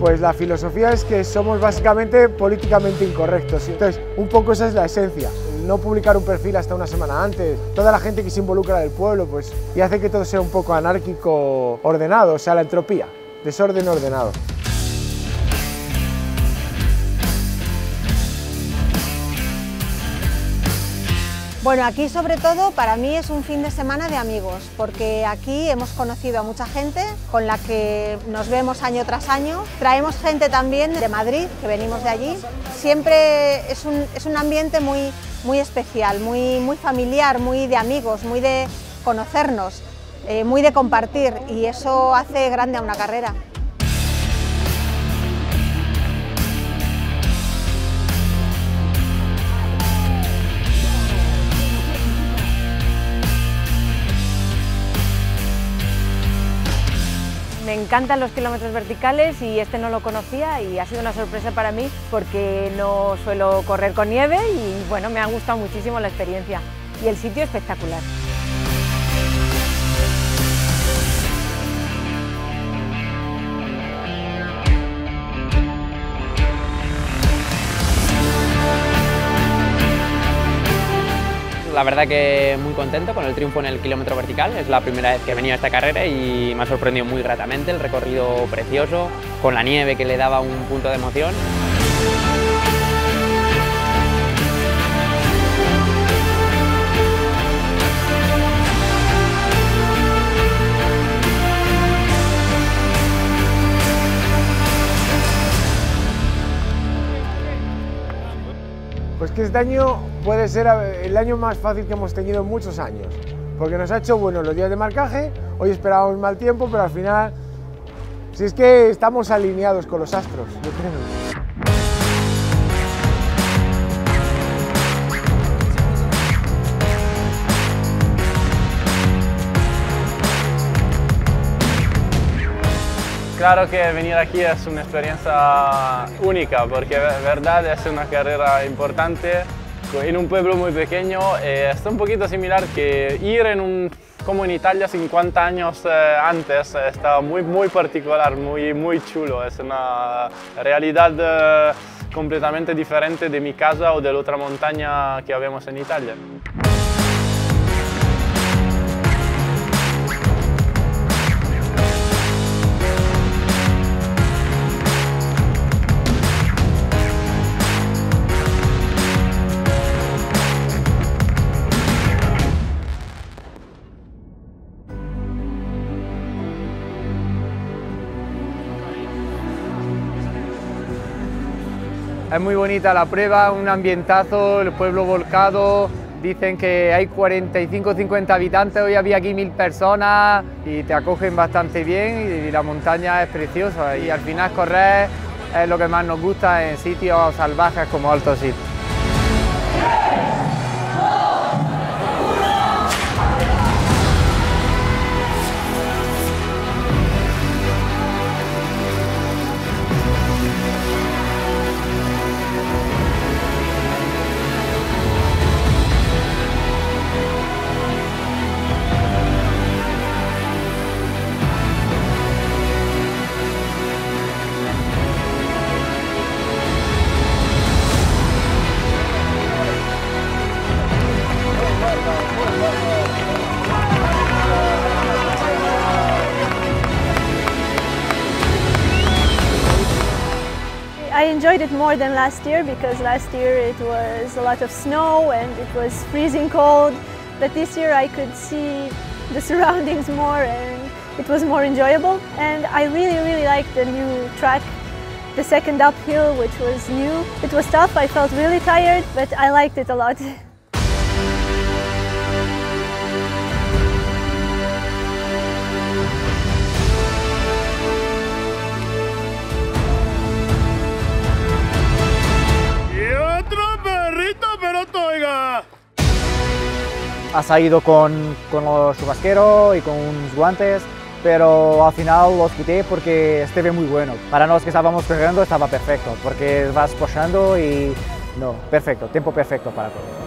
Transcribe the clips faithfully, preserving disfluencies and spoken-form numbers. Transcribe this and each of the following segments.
Pues la filosofía es que somos básicamente políticamente incorrectos. Entonces, un poco esa es la esencia. No publicar un perfil hasta una semana antes, toda la gente que se involucra del pueblo, pues, y hace que todo sea un poco anárquico ordenado, o sea, la entropía, desorden ordenado. Bueno, aquí sobre todo para mí es un fin de semana de amigos, porque aquí hemos conocido a mucha gente con la que nos vemos año tras año. Traemos gente también de Madrid, que venimos de allí. Siempre es un, es un ambiente muy, muy especial, muy, muy familiar, muy de amigos, muy de conocernos, eh, muy de compartir, y eso hace grande a una carrera. Me encantan los kilómetros verticales y este no lo conocía y ha sido una sorpresa para mí porque no suelo correr con nieve y bueno, me ha gustado muchísimo la experiencia y el sitio espectacular. La verdad que muy contento con el triunfo en el kilómetro vertical, es la primera vez que he venido a esta carrera y me ha sorprendido muy gratamente, el recorrido precioso, con la nieve que le daba un punto de emoción. Pues que este año puede ser el año más fácil que hemos tenido en muchos años, porque nos ha hecho buenos los días de marcaje. Hoy esperábamos mal tiempo, pero al final, si es que estamos alineados con los astros, yo creo. Claro que venir aquí es una experiencia única, porque de verdad es una carrera importante en un pueblo muy pequeño. Eh, es un poquito similar que ir en un, como en Italia cincuenta años eh, antes, está muy, muy particular, muy, muy chulo. Es una realidad eh, completamente diferente de mi casa o de la otra montaña que vemos en Italia. Es muy bonita la prueba, un ambientazo, el pueblo volcado, dicen que hay cuarenta y cinco o cincuenta habitantes, hoy había aquí mil personas y te acogen bastante bien y la montaña es preciosa y al final correr es lo que más nos gusta en sitios salvajes como Alto Sil. I enjoyed it more than last year because last year it was a lot of snow and it was freezing cold, but this year I could see the surroundings more and it was more enjoyable. And I really, really liked the new track, the second uphill, which was new. It was tough, I felt really tired, but I liked it a lot. Ha salido con, con los chubasqueros y con unos guantes, pero al final los quité porque estaba muy bueno. Para nosotros que estábamos corriendo estaba perfecto, porque vas pushando y no, perfecto, tiempo perfecto para todo.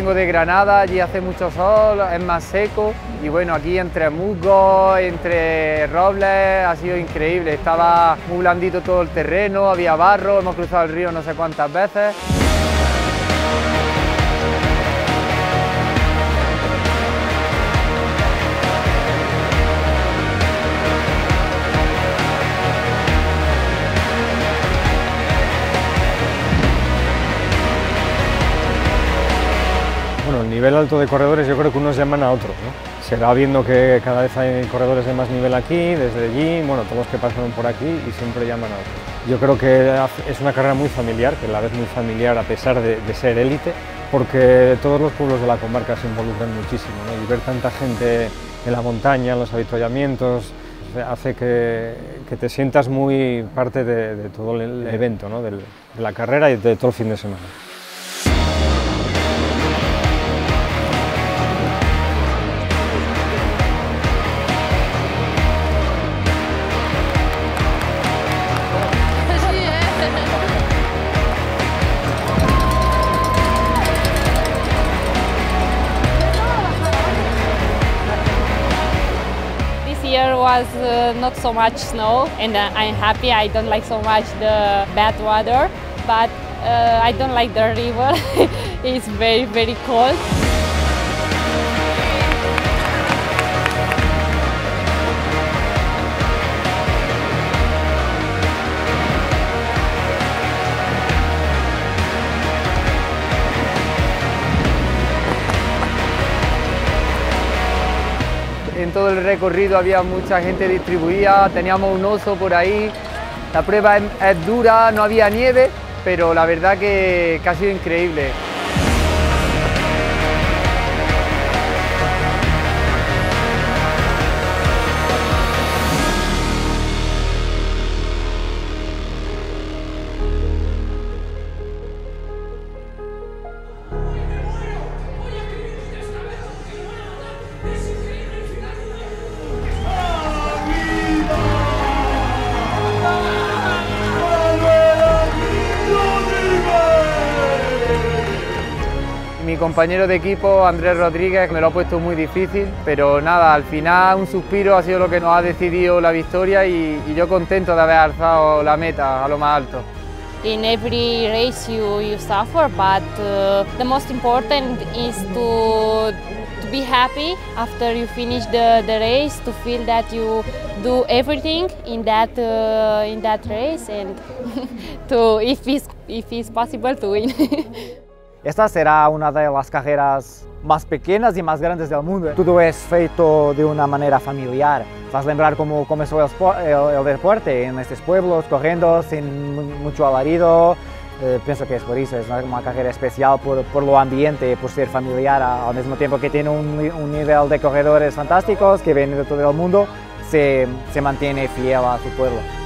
vengo de Granada, allí hace mucho sol, es más seco y bueno, aquí entre musgos, entre robles, ha sido increíble. Estaba muy blandito todo el terreno, había barro, hemos cruzado el río no sé cuántas veces. Bueno, el nivel alto de corredores yo creo que unos llaman a otros, ¿no? Se va viendo que cada vez hay corredores de más nivel aquí, desde allí, bueno, todos los que pasaron por aquí y siempre llaman a otros. Yo creo que es una carrera muy familiar, que a la vez muy familiar a pesar de, de ser élite, porque todos los pueblos de la comarca se involucran muchísimo, ¿no? Y ver tanta gente en la montaña, en los avituallamientos, hace que, que te sientas muy parte de, de todo el evento, ¿no? Del, de la carrera y de todo el fin de semana. This year was uh, not so much snow, and uh, I'm happy. I don't like so much the bad weather, but uh, I don't like the river. It's very, very cold. En todo el recorrido había mucha gente distribuida, teníamos un oso por ahí. La prueba es, es dura, no había nieve, pero la verdad que, que ha sido increíble. Mi compañero de equipo, Andrés Rodríguez, me lo ha puesto muy difícil, pero nada, al final un suspiro ha sido lo que nos ha decidido la victoria y, y yo contento de haber alzado la meta a lo más alto. In every race you, you suffer, but uh, the most important is to, to be happy after you finish the, the race, to feel that you do everything in that, uh, in that race and to, if it's, if it's possible, to win. Esta será una de las carreras más pequeñas y más grandes del mundo. Todo es feito de una manera familiar. Vas a lembrar cómo comenzó el, el, el deporte en estos pueblos, corriendo sin mucho alarido. Eh, pienso que es por eso, es una, una carrera especial por, por lo ambiente, por ser familiar, al mismo tiempo que tiene un, un nivel de corredores fantásticos que vienen de todo el mundo, se, se mantiene fiel a su pueblo.